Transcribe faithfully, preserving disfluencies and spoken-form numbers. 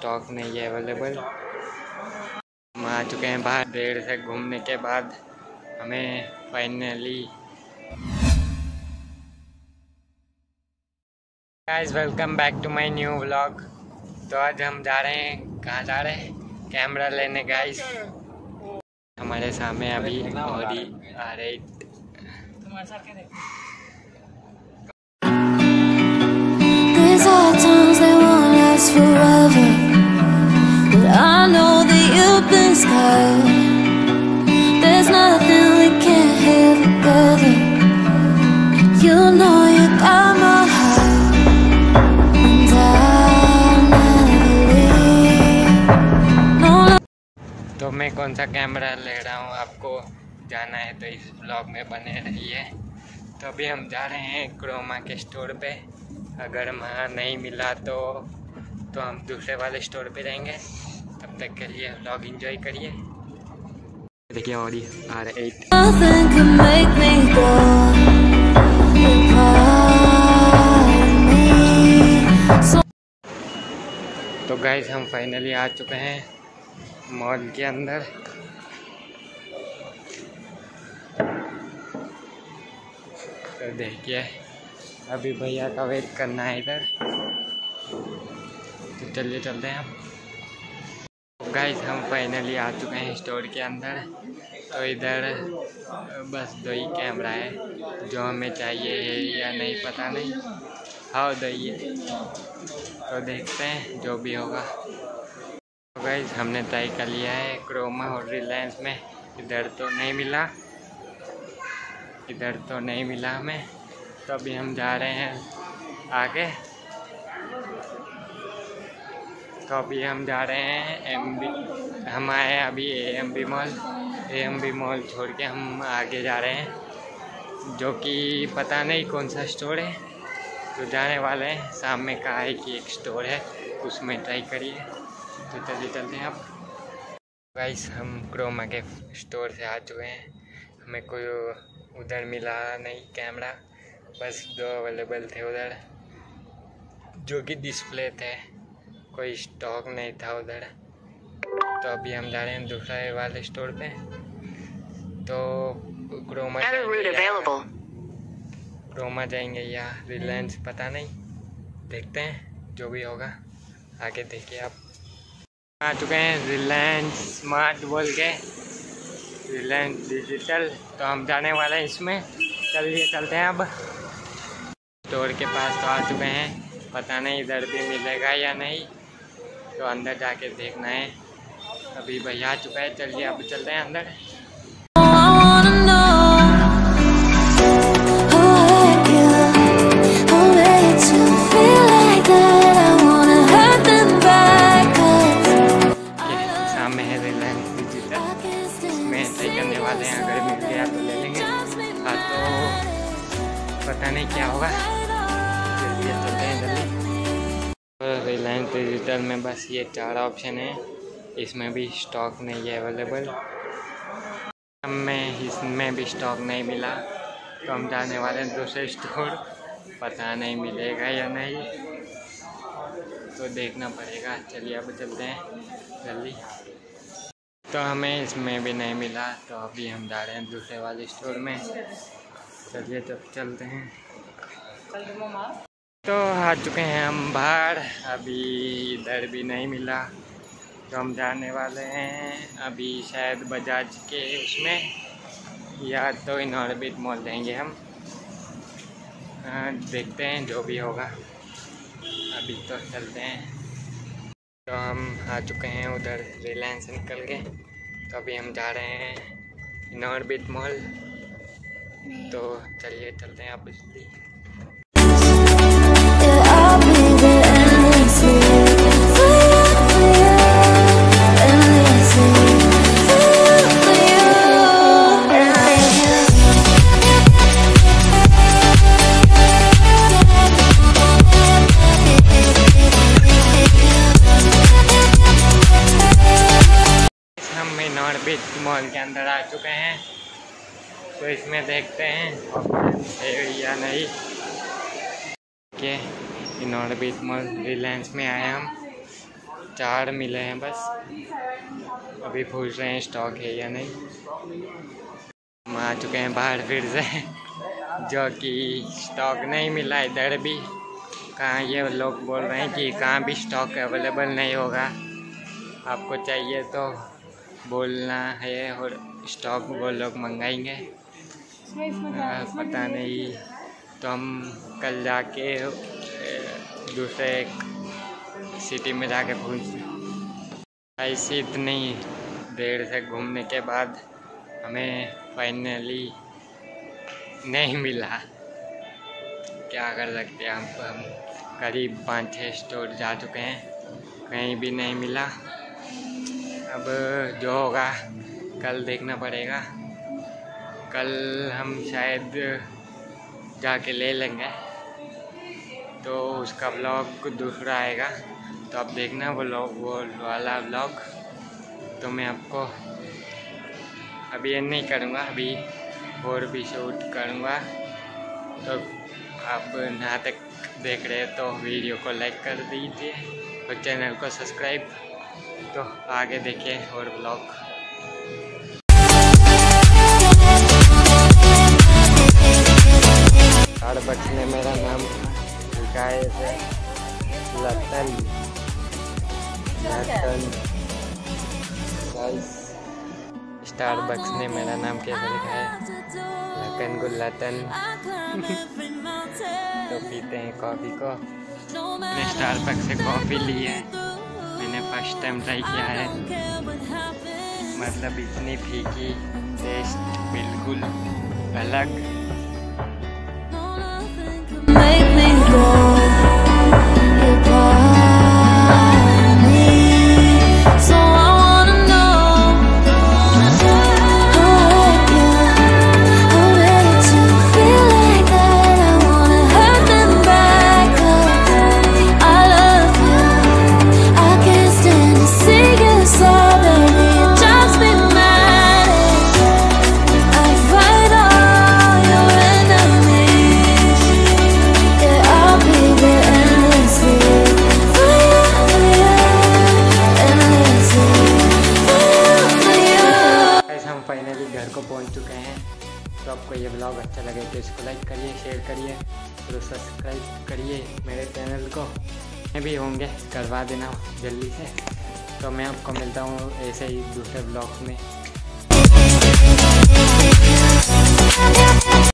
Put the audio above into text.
Stock नहीं है available. हम आ चुके हैं बाहर, देर से घूमने के बाद हमें finally. Guys welcome back to my new vlog. तो आज हम जा रहे हैं, कहाँ जा रहे हैं? कैमरा लेने गाइस। हमारे सामने अभी ऑडी आ रही। Forever, but I know that you've been scarred. There's nothing we can't have together. You know you got my heart, and I'll never leave. No. तो मैं कौन सा कैमरा ले रहा हूँ, आपको जाना है तो इस ब्लॉग में बने रहिए। तो अभी हम जा रहे हैं क्रोमा के स्टोर पे। अगर वहाँ नहीं मिला तो तो हम दूसरे वाले स्टोर पे रहेंगे। तब तक के लिए व्लॉग एंजॉय करिए। देखिए ऑडी आर एट। तो गाइस हम फाइनली आ चुके हैं मॉल के अंदर। तो देखिए अभी भैया का वेट करना है इधर, तो चलिए चलते हैं हम। गाइस हम फाइनली आ चुके हैं स्टोर के अंदर। तो इधर बस दो ही कैमरा है, जो हमें चाहिए है या नहीं पता नहीं। हाँ दो ही है, तो देखते हैं जो भी होगा। तो गाइस हमने तय कर लिया है क्रोमा और रिलायंस में। इधर तो नहीं मिला, इधर तो नहीं मिला हमें। तो अभी हम जा रहे हैं आगे। तो अभी हम जा रहे हैं एम बी। हम आए अभी A M B mall. A M B mall छोड़ के हम आगे जा रहे हैं, जो कि पता नहीं कौन सा स्टोर है। तो जाने वाले हैं, सामने कहा है कि एक स्टोर है, उसमें ट्राई करिए। तो चलिए चलते हैं अब। गाइस हम क्रोमा के स्टोर से आ चुके हैं। हमें कोई उधर मिला नहीं कैमरा, बस दो अवेलेबल थे उधर, जो कि डिस्प्ले थे, कोई स्टॉक नहीं था उधर। तो अभी हम जा रहे हैं दूसरे वाले स्टोर पे। तो क्रोमा क्रोमा जाएंगे या रिलायंस पता नहीं, देखते हैं जो भी होगा आगे। देखिए आप आ चुके हैं रिलायंस स्मार्ट बोल के, रिलायंस डिजिटल। तो हम जाने वाले हैं इसमें, चलिए चलते हैं अब। स्टोर के पास तो आ चुके हैं, पता नहीं इधर भी मिलेगा या नहीं, तो अंदर जाके देखना है। अभी भैया आ चुका है, चलिए अब चलते हैं अंदर। सामने है रिलायंस डिजिटल, इसमें सही करने वाले हैं। अगर मिल गया तो ले लेंगे, हाँ तो पता नहीं क्या होगा। चलिए चलते हैं जल्दी। रिलायंस डिजिटल में बस ये चार ऑप्शन है, इसमें भी स्टॉक नहीं है अवेलेबल। हमें इसमें भी स्टॉक नहीं मिला, तो हम जाने वाले हैं दूसरे स्टोर। पता नहीं मिलेगा या नहीं, तो देखना पड़ेगा। चलिए अब चलते हैं जल्दी। तो हमें इसमें भी नहीं मिला, तो अभी हम जा रहे हैं दूसरे वाले स्टोर में। चलिए तब चलते हैं। तो आ चुके हैं हम बाहर, अभी इधर भी नहीं मिला, तो हम जाने वाले हैं अभी शायद बजाज के उसमें, या तो इन ऑर्बिट मॉल जाएंगे हम। आ, देखते हैं जो भी होगा, अभी तो चलते हैं। तो हम आ चुके हैं उधर रिलायंस निकल के। तो अभी हम जा रहे हैं इन ऑर्बिट मॉल, तो चलिए चलते हैं आप इसलिए। ऑर्बिट मॉल के अंदर आ चुके हैं, तो इसमें देखते हैं ऑप्शन है या नहीं। के इन ऑर्बिट मॉल रिलायंस में आए हम, चार मिले हैं बस। अभी पूछ रहे हैं स्टॉक है या नहीं। हम आ चुके हैं बाहर फिर से, जो कि स्टॉक नहीं मिला इधर भी। कहाँ ये लोग बोल रहे हैं कि कहाँ भी स्टॉक अवेलेबल नहीं होगा, आपको चाहिए तो बोलना है और स्टॉक वो लोग मंगाएंगे। आ, पता नहीं, तो हम कल जाके दूसरे सिटी में जाके पूछ। ऐसी इतनी देर से घूमने के बाद हमें फाइनली नहीं मिला, क्या कर सकते हैं। हम हम करीब पाँच छः स्टोर जा चुके हैं, कहीं भी नहीं मिला। अब जो होगा कल देखना पड़ेगा। कल हम शायद जाके ले लेंगे, तो उसका ब्लॉग दूसरा आएगा, तो आप देखना वो लोग वो वाला ब्लॉग। तो मैं आपको अभी ये नहीं करूँगा, अभी और भी शूट करूँगा। तो आप यहाँ तक देख रहे हैं तो वीडियो को लाइक कर दीजिए और चैनल को सब्सक्राइब। तो आगे देखिए और ब्लॉग। स्टारबक्स ने मेरा नाम लिखा है इसे लतन लतन गाइस। स्टारबक्स ने मेरा नाम कैसे लिखा है, लतन गुल्लतन। तो पीते हैं कॉफ़ी को। मैंने स्टारबक्स से कॉफ़ी ली है, मैंने फर्स्ट टाइम ट्राई किया है। मतलब इतनी फीकी, टेस्ट बिल्कुल अलग। फाइनली घर को पहुंच चुके हैं। तो आपको ये ब्लॉग अच्छा लगे तो इसको लाइक करिए, शेयर करिए और सब्सक्राइब करिए मेरे चैनल को। मैं भी होंगे करवा देना जल्दी से। तो मैं आपको मिलता हूँ ऐसे ही दूसरे ब्लॉग में।